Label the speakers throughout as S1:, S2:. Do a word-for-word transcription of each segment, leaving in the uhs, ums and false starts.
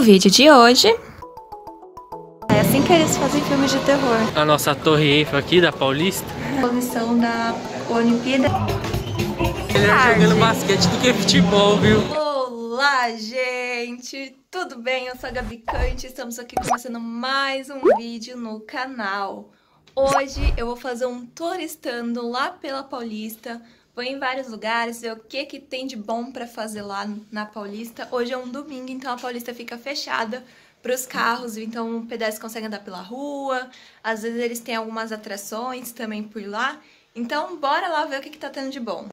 S1: No vídeo de hoje... É assim que eles fazem filmes de terror.
S2: A nossa Torre Eiffel aqui da Paulista.
S1: Exposição da Olimpíada.
S2: Melhor jogando basquete do que futebol, viu?
S1: Olá, gente! Tudo bem? Eu sou a Gabi Cante, estamos aqui começando mais um vídeo no canal. Hoje eu vou fazer um turistando lá pela Paulista. Vou em vários lugares, ver o que que tem de bom pra fazer lá na Paulista. Hoje é um domingo, então a Paulista fica fechada para os carros, então o pedestre consegue andar pela rua. Às vezes eles têm algumas atrações também por lá. Então bora lá ver o que que tá tendo de bom.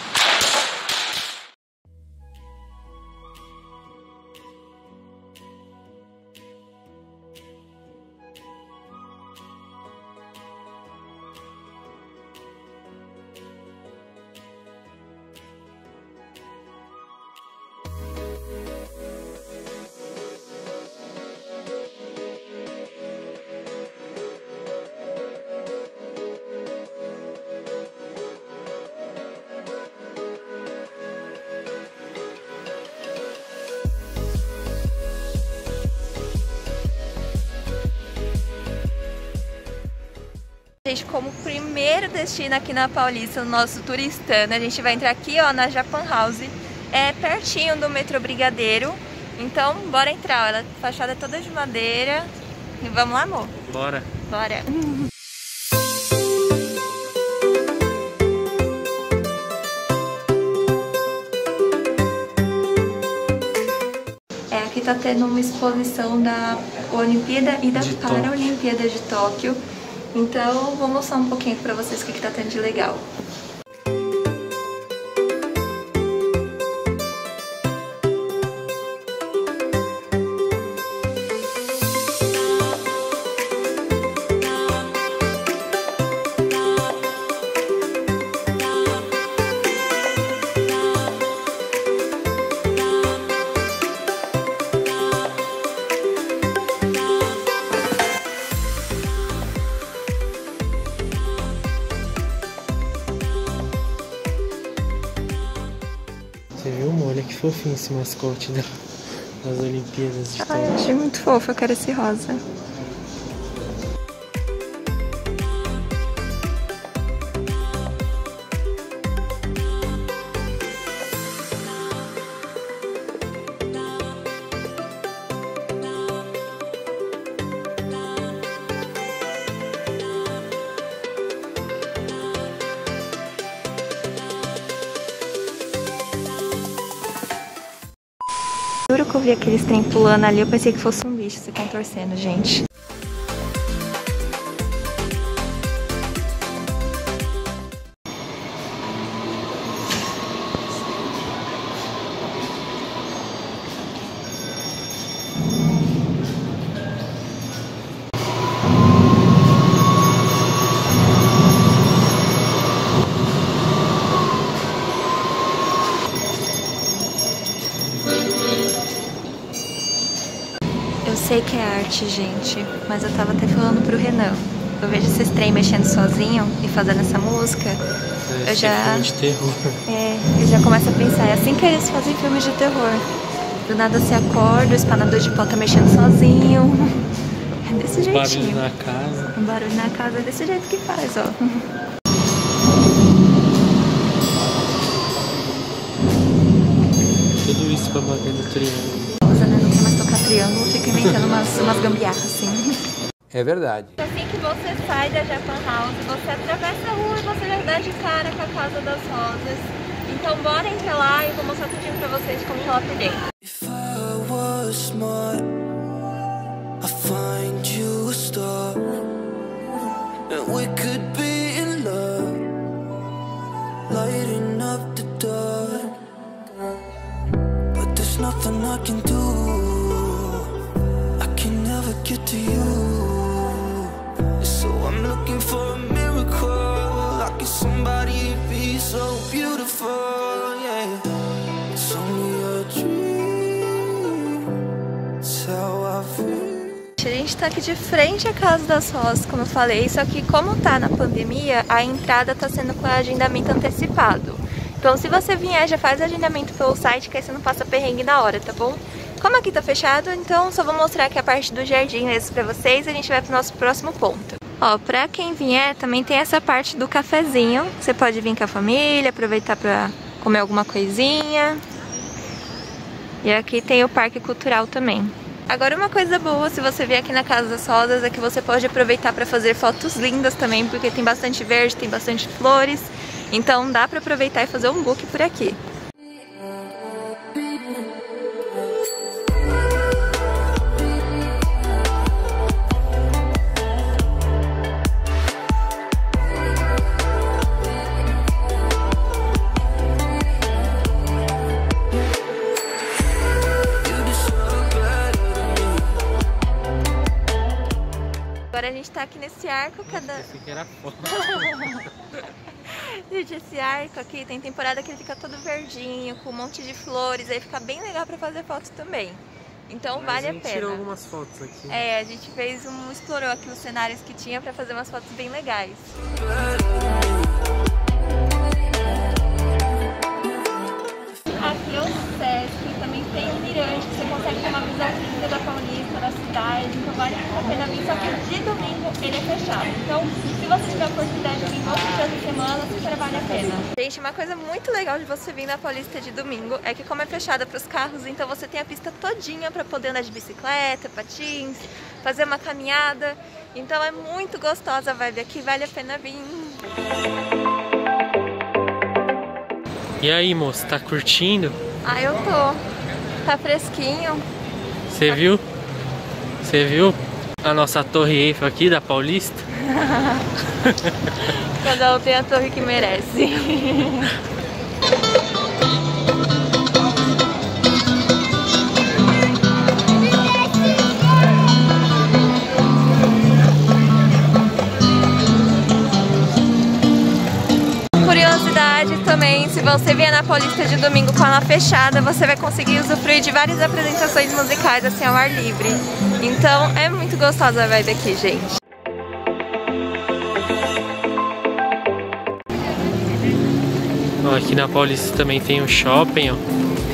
S1: Gente, como primeiro destino aqui na Paulista, no nosso turistano, a gente vai entrar aqui, ó, na Japan House. É pertinho do metrô Brigadeiro. Então, bora entrar, ó. Ela, a fachada é toda de madeira. E vamos lá, amor?
S2: Bora.
S1: Bora. É, aqui tá tendo uma exposição da Olimpíada e da Paralimpíada de Tóquio. Então, vou mostrar um pouquinho pra vocês o que que tá tendo de legal.
S2: Você viu, amor? Olha que fofinho esse mascote das Olimpíadas de Tóquio.
S1: Ai, achei muito fofo, eu quero esse rosa. Juro que eu vi aqueles trem pulando ali, eu pensei que fosse um bicho se contorcendo, gente. Eu sei que é arte, gente, mas eu tava até falando pro Renan. Eu vejo esses trem mexendo sozinho e fazendo essa música.
S2: É,
S1: eu já.
S2: Filme de terror.
S1: É, eu já começo a pensar, é assim que eles fazem filmes de terror. Do nada se acorda, o espanador de pó tá mexendo sozinho. É desse jeitinho.
S2: Barulho na casa.
S1: Um barulho na casa é desse jeito que faz, ó.
S2: Tudo isso pra bater no triângulo.
S1: Não quer mais tocar triângulo, fica inventando umas, umas gambiarras assim.
S3: É verdade.
S1: Assim que você sai da Japan House, você atravessa a rua e você já dá de cara com a Casa das Rosas. Então bora entrar lá e eu vou mostrar tudinho pra vocês como tá lá por dentro. If I was smart, I'd find you a star, and we could be in love, lighting up the dark. But there's nothing I can do, I can never get to you. So I'm looking for a miracle, like somebody be so beautiful, yeah. It's only a dream, it's how I feel. A gente tá aqui de frente à Casa das Rosas, como eu falei, só que como tá na pandemia, a entrada tá sendo com agendamento antecipado. Então se você vier, já faz agendamento pelo site, que aí você não passa perrengue na hora, tá bom?
S3: Como aqui tá fechado, então só vou mostrar aqui a parte do jardim mesmo pra vocês e a gente vai pro nosso próximo ponto. Ó, pra quem vier, também tem essa parte do cafezinho. Você pode vir com a família, aproveitar pra comer alguma coisinha. E aqui tem o Parque Cultural também. Agora uma coisa boa, se você vier aqui na Casa das Rosas, é que você pode aproveitar pra fazer fotos lindas também, porque tem bastante verde, tem bastante flores. Então dá pra aproveitar e fazer um book por aqui. Agora a gente tá aqui nesse arco, cada...
S2: Esse aqui era foda.
S3: Gente, esse arco aqui tem temporada que ele fica todo verdinho, com um monte de flores, aí fica bem legal pra fazer foto também. Então
S2: Mas
S3: vale a,
S2: a gente
S3: pena.
S2: tirou algumas fotos aqui.
S3: É, a gente fez um, explorou aqui os cenários que tinha pra fazer umas fotos bem legais. Aqui é o Sesc, também tem o Mirante, que você consegue ter uma visão linda da Paulista, da cidade, então vale a pena vir, só que de domingo ele é fechado. Então, se você tiver a oportunidade de vir outros dias de semana, super vale a pena. Gente, uma coisa muito legal de você vir na Paulista de domingo é que como é fechada para os carros, então você tem a pista todinha para poder andar de bicicleta, patins, fazer uma caminhada. Então é muito gostosa a vibe aqui, vale a pena vir.
S2: E aí, moço, tá curtindo?
S3: Ah, eu tô. Tá fresquinho.
S2: Você viu? Você viu a nossa Torre Eiffel aqui da Paulista?
S3: Cada um tem a torre que merece. Curiosidade também, se você vier na Paulista de domingo com ela fechada, você vai conseguir usufruir de várias apresentações musicais assim ao ar livre. Então é muito gostosa a vibe aqui, gente.
S2: Ó, aqui na Paulista também tem um shopping, ó.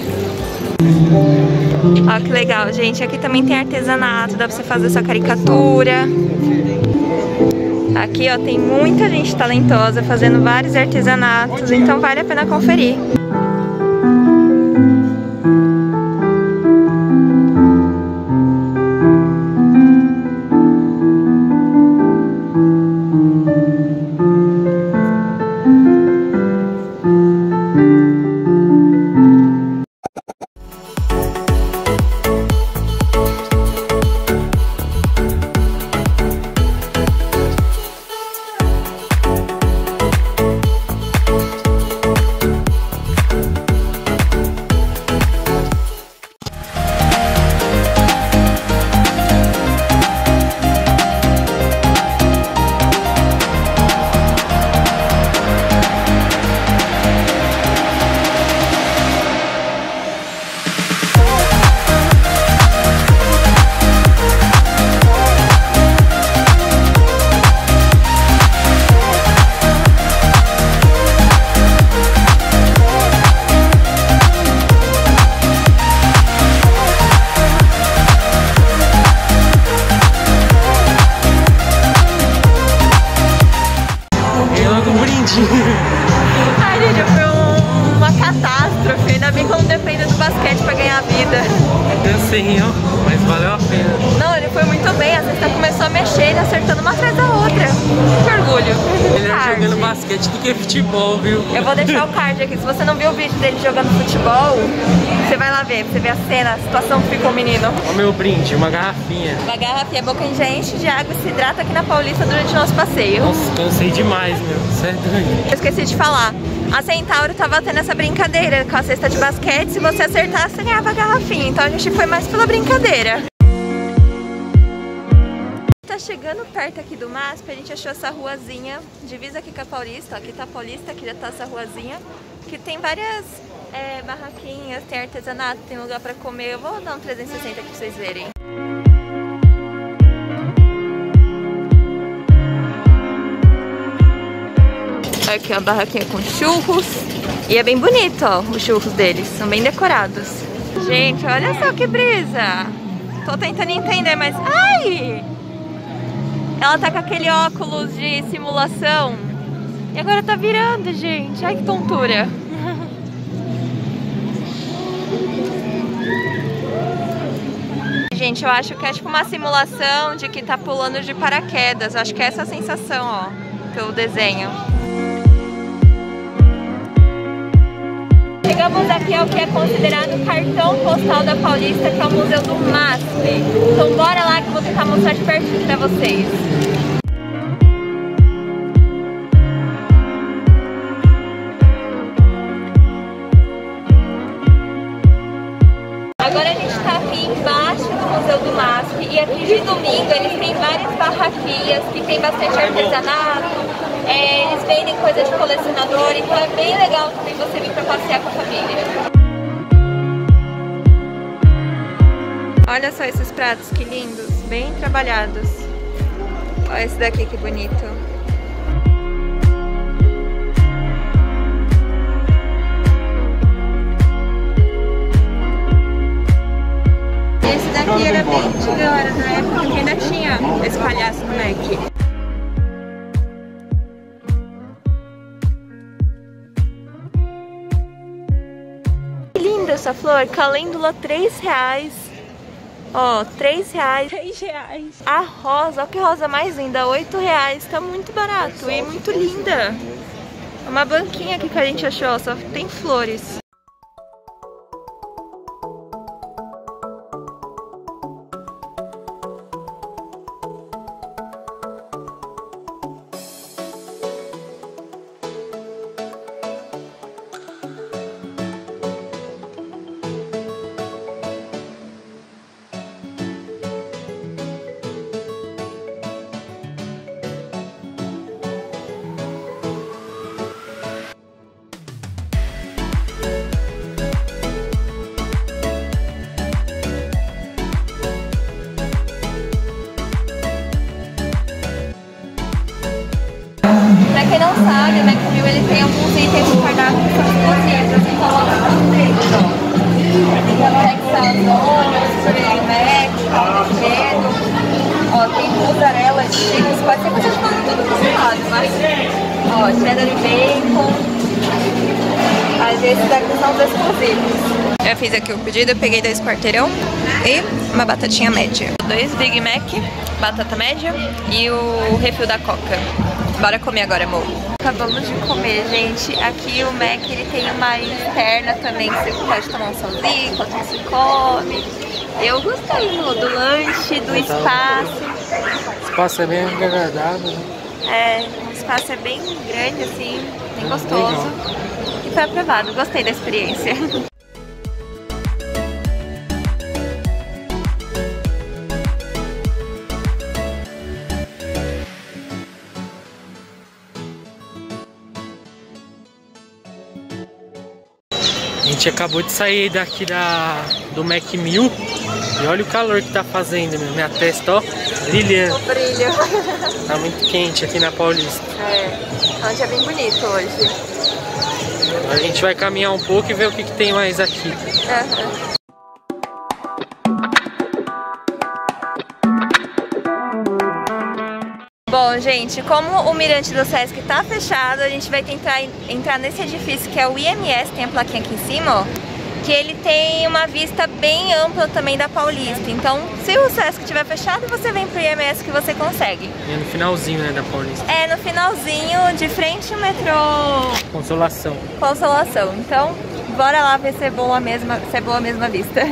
S3: Ó, que legal, gente. Aqui também tem artesanato, dá pra você fazer sua caricatura. Aqui, ó, tem muita gente talentosa fazendo vários artesanatos, então vale a pena conferir. Ai, gente, foi um, uma catástrofe. Ainda bem que eu não dependo do basquete pra ganhar a vida.
S2: Eu sei, ó, mas valeu a pena.
S3: Não, ele foi muito bem. A cesta começou a mexer, ele acertando uma atrás da outra. Que orgulho.
S2: Ele é jogando basquete do que futebol, viu?
S3: Eu vou deixar o card aqui. Se você não viu o vídeo dele jogando futebol, você vai lá ver. Você vê a cena, a situação que ficou o menino.
S2: Ó, meu brinde, uma garrafinha.
S3: Uma garrafinha, a boca já enche de água e se hidrata aqui na Paulista durante o nosso passeio.
S2: Nossa, cansei demais, meu. Isso é doido.
S3: Eu esqueci de falar. A Centauro tava tendo essa brincadeira com a cesta de basquete. Se você acertasse, você ganhava a garrafinha. Então a gente foi mais pela brincadeira. Tá chegando perto aqui do M A S P, a gente achou essa ruazinha, divisa aqui com a Paulista. Ó, aqui tá a Paulista, aqui já tá essa ruazinha, que tem várias é, barraquinhas, tem artesanato, tem lugar pra comer. Eu vou dar um trezentos e sessenta aqui pra vocês verem. Aqui ó, a barraquinha com churros. E é bem bonito, ó, os churros deles, são bem decorados. Gente, olha só que brisa. Tô tentando entender, mas... Ai! Ela tá com aquele óculos de simulação. E agora tá virando, gente. Ai, que tontura. Gente, eu acho que é tipo uma simulação de que tá pulando de paraquedas. Eu acho que é essa a sensação, ó, pelo desenho. Chegamos aqui ao que é considerado o cartão postal da Paulista, que é o Museu do MASP. Então bora lá que eu vou tentar mostrar de pertinho pra vocês. Agora a gente tá aqui embaixo do Museu do MASP e aqui de domingo eles têm várias barraquinhas que tem bastante artesanato. É, eles vendem coisa de colecionador, então é bem legal também você vir pra passear com a família. Olha só esses pratos, que lindos, bem trabalhados. Olha esse daqui, que bonito. Esse daqui era bem antigo, era da época que ainda tinha esse palhaço no Mac. Essa flor, calêndula, três reais. Ó, três reais. três reais. A rosa, olha que rosa mais linda, oito reais. Tá muito barato e muito linda. É uma banquinha aqui que a gente achou, só tem flores. Pra quem não sabe, o Mac Mill ele tem alguns itens de cardápio que são exclusivos, então logo no deles, ó. Texas Onions, Strawberry Mac, caldo de dedo, ó, tem mussarela de chicos, pode ser que vocês falem tudo cozinhado, mas, ó, cheddar e bacon, mas esses daqui são os exclusivos. Eu fiz aqui o pedido, eu peguei dois quarteirão e uma batatinha média. Dois Big Mac, batata média e o refil da Coca. Bora comer agora, amor. Acabamos de comer, gente. Aqui o Mac ele tem uma área externa também, que você pode tomar um solzinho enquanto você come. Eu gostei do, do lanche, do espaço.
S2: O espaço é bem agradável, né?
S3: É, o espaço é bem grande, assim, bem gostoso. E foi aprovado, gostei da experiência.
S2: A gente acabou de sair daqui da, do Mac Mill e olha o calor que tá fazendo, meu. Minha testa, ó, brilhando.
S3: O brilho.
S2: Tá muito quente aqui na Paulista.
S3: É, é um dia bem bonito hoje.
S2: A gente vai caminhar um pouco e ver o que, que tem mais aqui.
S3: Uhum. Bom, gente, como o Mirante do Sesc tá fechado, a gente vai tentar entrar nesse edifício que é o I M S, tem a plaquinha aqui em cima, ó, que ele tem uma vista bem ampla também da Paulista. Então, se o Sesc estiver fechado, você vem pro I M S que você consegue.
S2: É no finalzinho, né, da Paulista.
S3: É, no finalzinho, de frente ao metrô
S2: Consolação.
S3: Consolação. Então, bora lá ver se é boa a mesma, se é boa a mesma vista.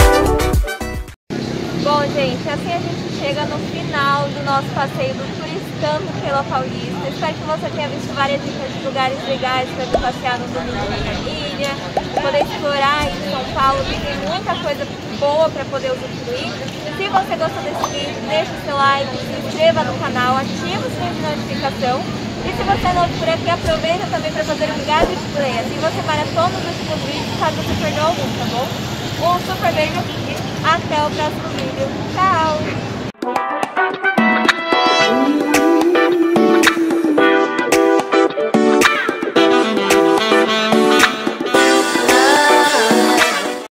S3: Gente, assim a gente chega no final do nosso passeio do Turistar. tanto pela Paulista. Espero que você tenha visto várias dicas de lugares legais para vir passear no domingo com a família, poder explorar em São Paulo, que tem muita coisa boa para poder usufruir. Se você gostou desse vídeo, deixa o seu like, se inscreva no canal, ative o sininho de notificação. E se você é novo por aqui, aproveita também para fazer um gado de play. Assim você maratona os últimos vídeos, caso você perdeu algum, tá bom? Um super beijo e até o próximo vídeo. Tchau!